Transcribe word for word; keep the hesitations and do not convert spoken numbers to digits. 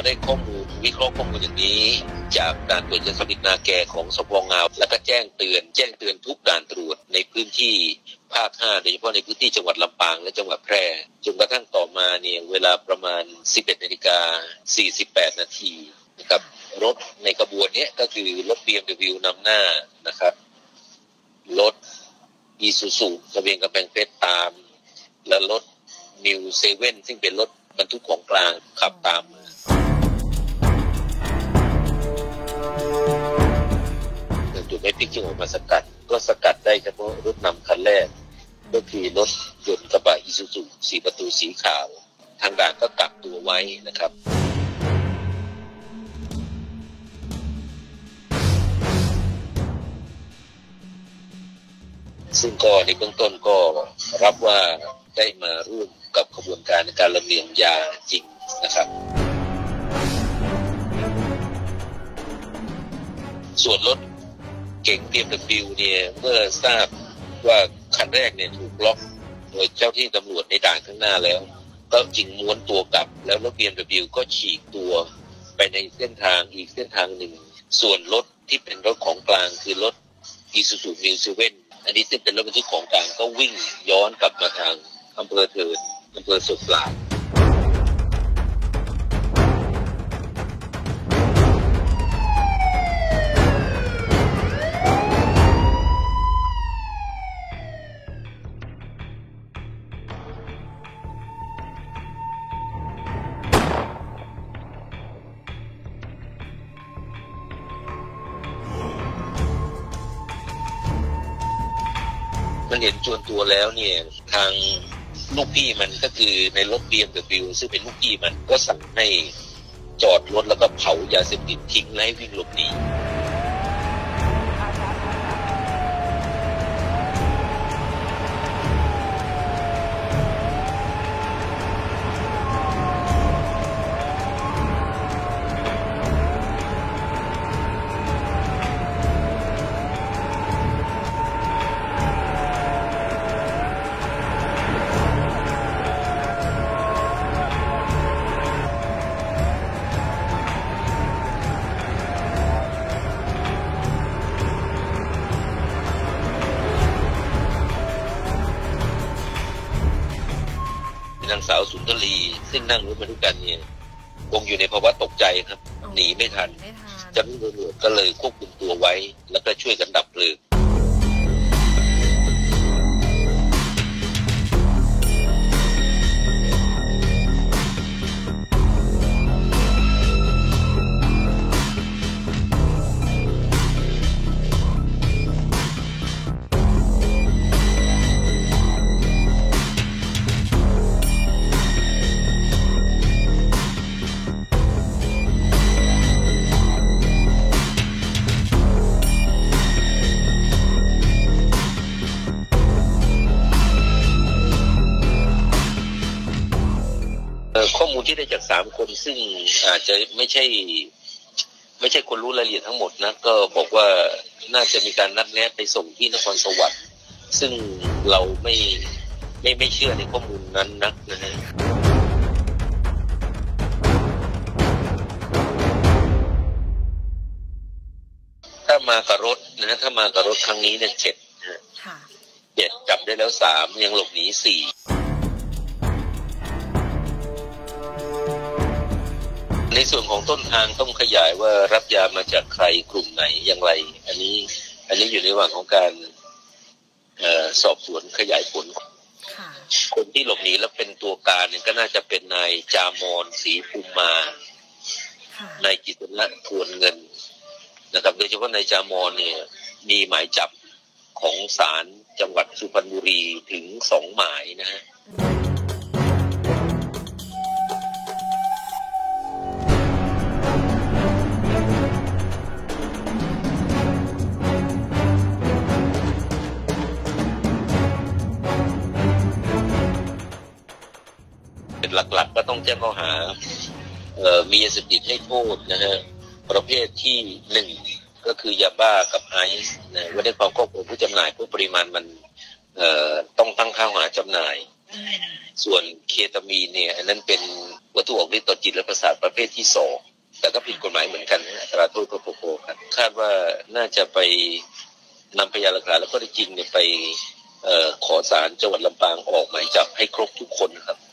ได้ข้อมูลวิเคราะห์ข้อมูลอย่างนี้จากด่านตรวจยาเสพติดนาแกของสพงาวแล้วก็แจ้งเตือนแจ้งเตือนทุกด่านตรวจในพื้นที่ภาคห้าโดยเฉพาะในพื้นที่จังหวัดลำปางและจังหวัดแพร่จนกระทั่งต่อมาเนี่ยเวลาประมาณ สิบเอ็ดนาฬิกาสี่สิบแปดนาทีนะครับรถในขบวนนี้ก็คือรถ บี เอ็ม ดับเบิลยู นำหน้านะครับรถ Isuzu ทะเบียนกำแพงเพชรตามและรถ New เซเว่นซึ่งเป็นรถบรรทุกของกลางขับตามมาจุดไม่พลิกจึงออกมาสกัดก็สกัดได้เฉพาะรถนำคันแรกก็คือรถยนต์กระบะ Isuzu สี่ประตูสีขาวทางด่านก็กักตัวไว้นะครับซึ่งก็ในเบื้องต้นก็รับว่าได้มาร่วมกับขบวนการในการลำเลียงยาจริงนะครับส่วนรถเก๋ง บี เอ็ม ดับเบิลยู เนี่ยเมื่อทราบว่าคันแรกเนี่ยถูกล็อกโดยเจ้าที่ตำรวจในด่านข้างหน้าแล้วก็จึงม้วนตัวกลับแล้วรถ บี เอ็ม ดับเบิลยู ก็ฉีกตัวไปในเส้นทางอีกเส้นทางหนึ่งส่วนรถที่เป็นรถของกลางคือรถ Isuzu New เซเว่นอันนี้ซึ่งเป็นรถบรรทุกของกลางก็วิ่งย้อนกลับมาทางอำเภอเถิดอำเภอสุขลาภมันเห็นจวนตัวแล้วเนี่ยทางลูกพี่มันก็คือในรถ บี เอ็ม ดับเบิลยู ซึ่งเป็นลูกพี่มันก็สั่งให้จอดรถแล้วก็เผายาเสพติดทิ้งและให้วิ่งหลบหนีนางสาวสุนทรีซึ่งนั่งรถมาด้วยกันเนี่ยคงอยู่ในภาวะตกใจครับหนีไม่ทันเจ้าหน้าที่ตำรวจก็เลยควบคุมตัวไว้แล้วก็ช่วยกันดับเพลิงข้อมูลที่ได้จากสามคนซึ่งอาจจะไม่ใช่ไม่ใช่คนรู้รายละเอียดทั้งหมดนะก็บอกว่าน่าจะมีการนัดแนะไปส่งที่นครสวรรค์ซึ่งเราไม่ไม่ไม่เชื่อในข้อมูลนั้นนักนะฮะถ้ามากับรถนะถ้ามากับรถครั้งนี้เนี่ยเจ็ดนะเจ็ดจับได้แล้วสามยังหลบหนีสี่ในส่วนของต้นทางต้องขยายว่ารับยามาจากใครกลุ่มไหนอย่างไรอันนี้อันนี้อยู่ในระหว่างของการเอ่อสอบสวนขยายผลคนที่หลบหนีแล้วเป็นตัวการเนี่ยก็น่าจะเป็นนายจามอนศรีภูมิมานายกิตติทวนเงินนะครับโดยเฉพาะนายจามอนเนี่ยมีหมายจับของศาลจังหวัดสุพรรณบุรีถึงสองหมายนะฮะหลักๆก็ต้องแจ้งข้อหามียาเสพติดให้โทษนะฮะประเภทที่หนึ่งก็คือยาบ้ากับไอซ์นะว่าได้ความครอบครองผู้จำหน่ายผู้ปริมาณมันต้องตั้งข้อหาจำหน่ายส่วนเคตามีนเนี่ยอันนั้นเป็นวัตถุออกฤทธิ์ต่อจิตและประสาทประเภทที่สองแต่ก็ผิดกฎหมายเหมือนกันอัตราโทษก็พอๆกันคาดว่าน่าจะไปนำพยานหลักฐานแล้วก็ได้จริงเนี่ยไปเอ่อขอศาลจังหวัดลำปางออกหมายจับให้ครบทุกคนครับ